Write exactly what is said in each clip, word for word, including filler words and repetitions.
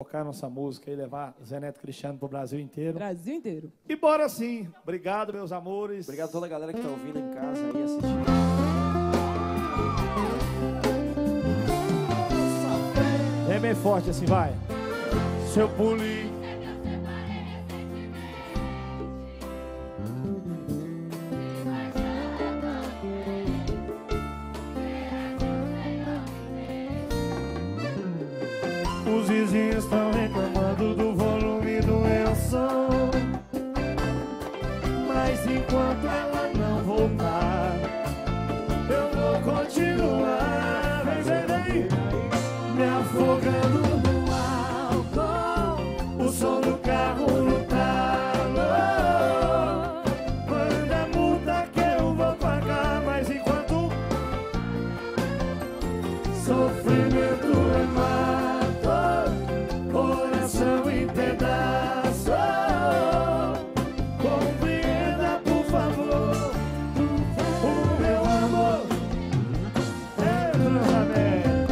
Tocar nossa música e levar Zé Neto Cristiano pro Brasil inteiro. Brasil inteiro. E bora sim. Obrigado, meus amores. Obrigado a toda a galera que tá ouvindo em casa aí assistindo. Vem bem forte assim, vai. Seu pulinho. Os vizinhos estão reclamando do volume do meu som, mas enquanto ela não voltar, eu vou continuar, vem, vem, vem, me afogando no álcool, o som do carro no talo. Manda a multa que eu vou pagar, mas enquanto sofrimento é mais, coração em pedaço, compreenda por favor, o meu amor é Rubinho.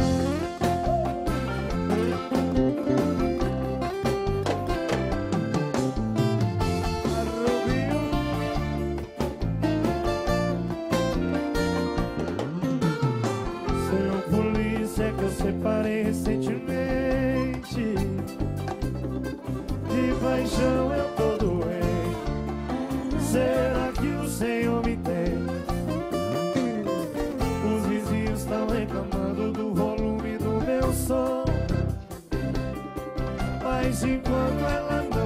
Senhor polícia, que eu separei recentemente, de paixão eu tô doente. Será que o Senhor me tem? Os vizinhos estão reclamando do volume do meu som, mas enquanto ela não